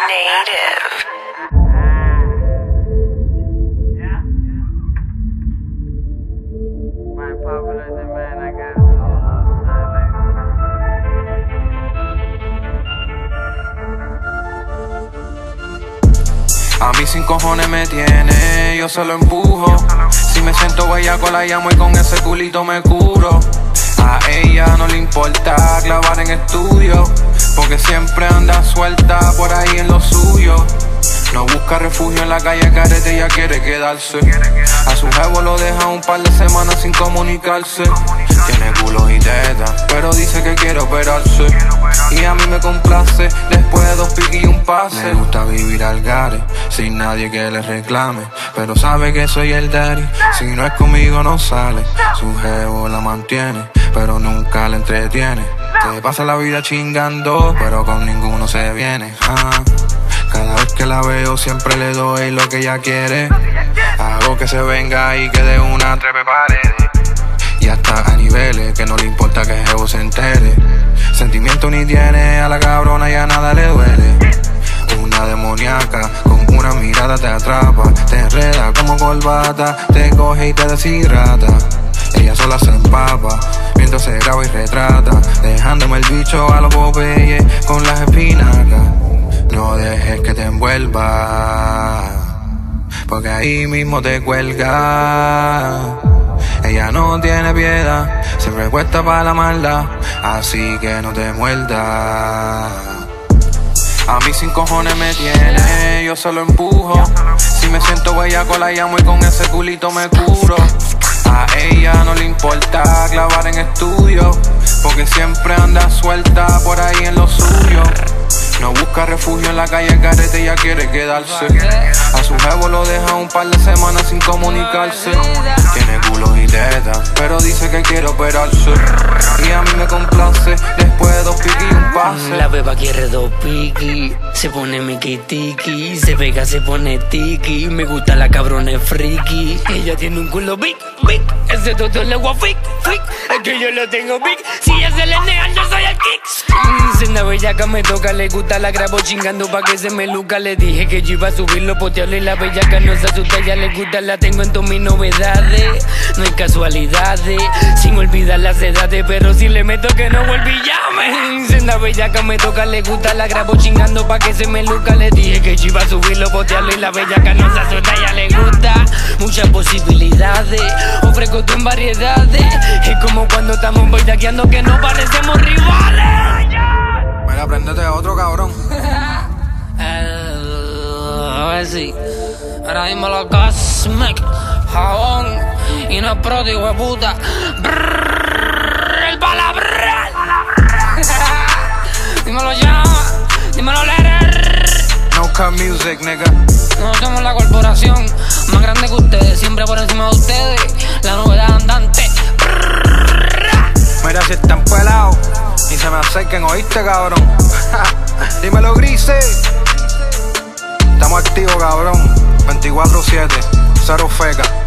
Native. A mí sin cojones me tiene, yo se lo empujo. Si me siento bellaco la llamo y con ese culito me curo. A ella no le importa clavar en estudio, porque siempre anda suelta por ahí en lo suyo. No busca refugio en la calle carete, ella quiere quedarse. A su jevo lo deja un par de semanas sin comunicarse. Tiene culo y teta, pero dice que quiere operarse. Y a mí me complace, después de 2 piques y un pase. Me gusta vivir al gare, sin nadie que le reclame, pero sabe que soy el daddy. Si no es conmigo no sale. Su jevo la mantiene, pero nunca la entretiene. Se pasa la vida chingando, pero con ninguno se viene. Cada vez que la veo siempre le doy lo que ella quiere. Hago que se venga y que de una trepe paredes. Y hasta a niveles que no le importa que el jevo se entere. Sentimiento ni tiene, a la cabrona ya nada le duele. Una demoníaca, con una mirada te atrapa. Te enreda como corbata, te coge y te deshidrata. Ella sola se empapa, mientras se graba y retrata, dejándome el bicho a los Popeye con las espinacas. No dejes que te envuelva, porque ahí mismo te cuelga. Ella no tiene piedad, siempre puesta para la maldad, así que no te muerdas. A mí sin cojones me tiene, yo se lo empujo. Si me siento bellaco la llamo y con ese culito me curo. A ella no le importa clavar en estudio, porque siempre anda suelta por ahí en lo suyo. No busca refugio en la calle carete, ella quiere quedarse. A su jevo lo deja un par de semanas sin comunicarse. Tiene culo y teta, pero dice que quiere operarse. Y a mí me complace, después de 2 piques y un pase. La beba quiere 2 piquis, se pone miquitiqui, se pega, se pone tiki. Me gusta la cabrona es friki. Ella tiene un culo big, big. Ese toto le gua fic, fic. Es que yo lo tengo big. Si ella se le nega, yo soy el kicks. Si una bellaca me toca, le gusta, la grabo chingando pa' que se me luca. Le dije que yo iba a subirlo, potearlo y la bellaca no se asusta. Ya le gusta, la tengo en todas mis novedades. No hay casualidades, sin olvidar las edades. Pero si le meto que no vuelve y llame. Si una bellaca me toca, le gusta, la grabo chingando pa' que se me luca. Le dije que yo iba a subirlo, potearlo y la bellaca no se asusta. Ya le gusta, muchas posibilidades, ofrezco tú en variedades. Es como cuando estamos bellaqueando que no parecemos rivales. Mira, préndete otro cabrón. A ver si ahora mismo lo Cosmic, jabón y no es pródigo de puta. El palabral. Dímelo llama, dímelo letter. No cut music, nigga. No somos la corporación más grande que ustedes, siempre por encima de ustedes, la novedad andante. Mira si están pelados, ni se me acerquen, ¿oíste, cabrón? Dímelo, Grises. Estamos activos, cabrón. 24/7, cero feca.